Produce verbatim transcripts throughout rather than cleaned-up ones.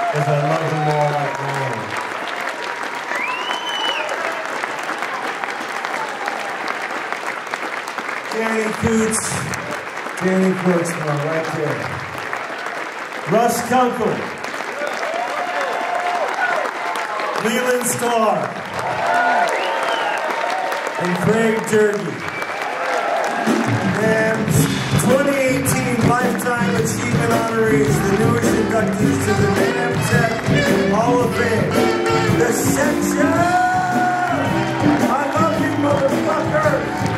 because I love them all like my own. Danny Coots, Danny Coots, uh, right there. Russ Kunkel, Leland Starr, and Craig Durkee. And twenty eighteen Lifetime Achievement Honorees, the newest inductees to the NAMM TEC Hall of Fame. The Section! I love you, motherfuckers!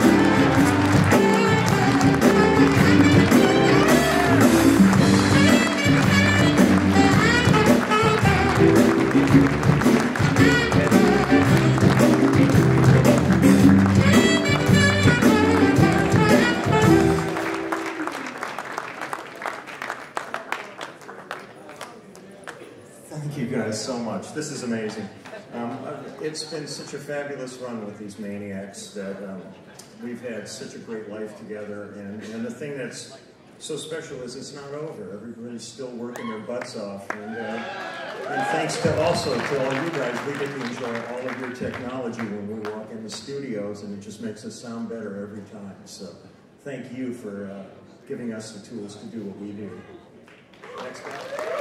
Thank you guys so much. This is amazing. Um, it's been such a fabulous run with these maniacs that um, we've had such a great life together. And, and the thing that's so special is it's not over. Everybody's still working their butts off. And, uh, and thanks to also to all you guys, we get to enjoy all of your technology when we walk in the studios, and it just makes us sound better every time. So thank you for uh, giving us the tools to do what we do. Next guy.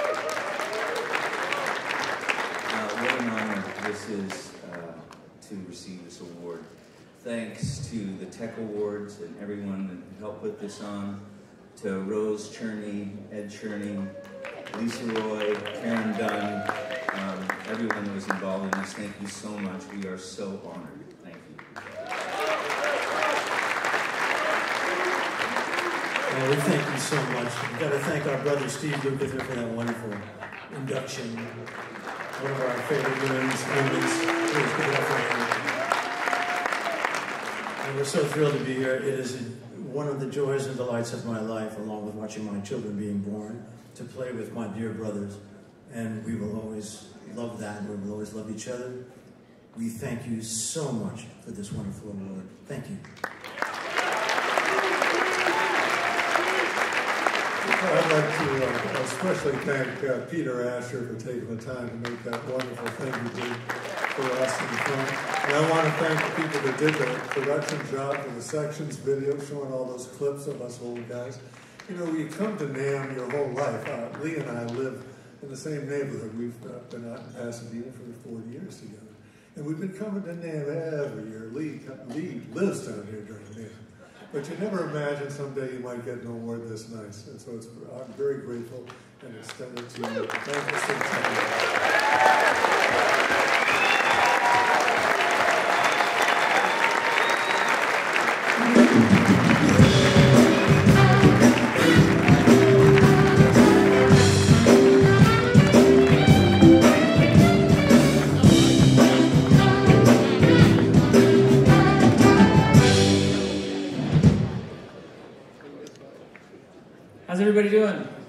What an honor this is uh, to receive this award. Thanks to the Tech Awards and everyone that helped put this on, to Rose Cherney, Ed Cherney, Lisa Roy, Karen Dunn, um, everyone that was involved in this. Thank you so much. We are so honored. Thank you. Well, we thank you so much. We've got to thank our brother Steve Lucas for that wonderful induction. One of our favorite women's moments. Please give it up for him. And we're so thrilled to be here. It is one of the joys and delights of my life, along with watching my children being born, to play with my dear brothers. And we will always love that. We will always love each other. We thank you so much for this wonderful award. Thank you. I'd like to uh, especially thank uh, Peter Asher for taking the time to make that wonderful thing he did for us in the front. And I want to thank the people that did the production job for the sections video, showing all those clips of us old guys. You know, you come to NAMM your whole life. Uh, Lee and I live in the same neighborhood. We've uh, been out in Pasadena for forty years together. And we've been coming to NAMM every year. Lee, Lee lives down here during NAMM. But you never imagine someday you might get an award this nice. And so it's, I'm very grateful and extend it to you. Thank you so much. How's everybody doing?